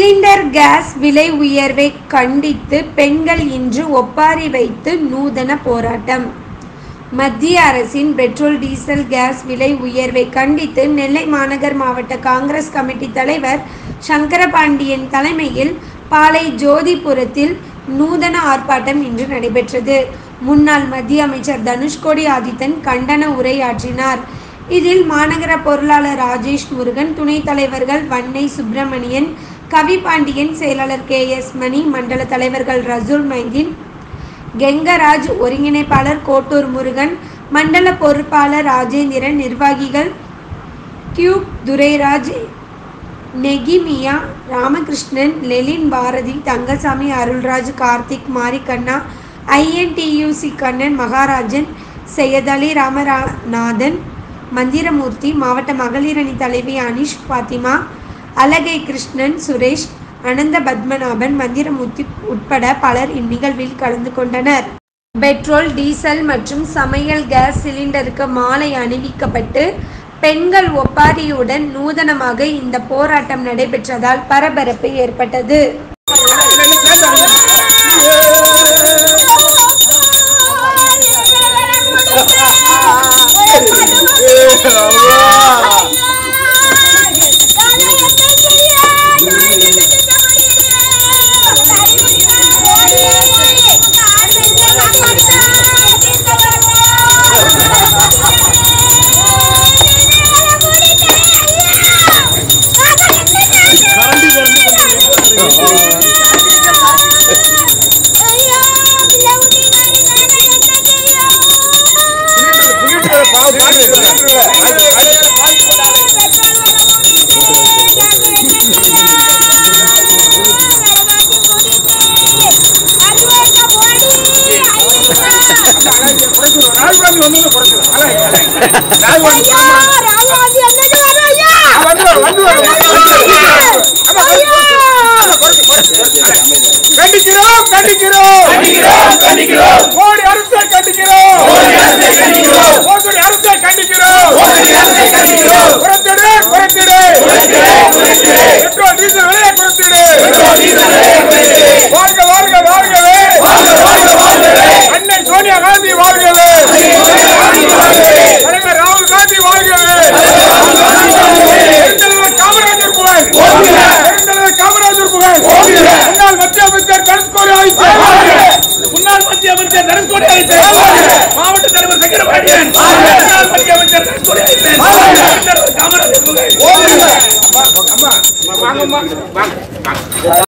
Cylinder case விலை உயர்வை கண்டித்து பெண்கள் இன்று ஒப்பாரி வைத்து நூதன போராட்டம். மத்திய அரசின் பெட்ரோல் டீசல் கேஸ் விலை உயர்வை கண்டித்து நெல்லை மாநகர் மாவட்ட காங்கிரஸ் கமிட்டி தலைவர் சங்கரபாண்டியன் தலைமையில் பாளை ஜோதிபுரத்தில் நூதன ஆர்ப்பாட்டம் இன்று நடைபெற்றது. முன்னாள் மத்திய அமைச்சர் தனுஷ்கோடி ஆதித்தன் கண்டன உரையாற்றினார். இதில் மாநகர பொருளாளர் ராஜேஷ் முருகன், துணைத் தலைவர்கள் வன்னை சுப்பிரமணியன், கவிபாண்டியன், செயலாளர் KS மணி, மண்டல தலைவர்கள் ரசூல் மைதீன், கெங்கராஜ், ஒருங்கிணைப்பாளர் கோட்டூர் முருகன், மண்டல பொறுப்பாளர் ராஜேந்திரன், நிர்வாகிகள் டியூப் துரைராஜ், நெகிமியா, ராமகிருஷ்ணன், லெலின், பாரதி, தங்கசாமி, அருள்ராஜ், கார்த்திக், மாரிக்கண்ணா, INTUC கண்ணன், மகாராஜன், சையதலி, ராமநாதன், மந்திரமூர்த்தி, மாவட்ட மகளிர் அணி தலைவி அனிஷ் பாத்திமா, அழகை கிருஷ்ணன், சுரேஷ், அனந்த பத்மநாபன், மந்திரமூர்த்தி உட்பட பலர் இந்நிகழ்வில் கலந்து கொண்டனர். பெட்ரோல், டீசல் மற்றும் சமையல் கேஸ் சிலிண்டருக்கு மாலை அணிவிக்கப்பட்டு பெண்கள் ஒப்பாரியுடன் நூதனமாக இந்த போராட்டம் நடைபெற்றதால் பரபரப்பு ஏற்பட்டது. மாவட்ட தலைவர் சங்கரபாண்டியன், மத்திய அமைச்சர் தனுஷ்கோடி ஆதித்தன், காமராஜர்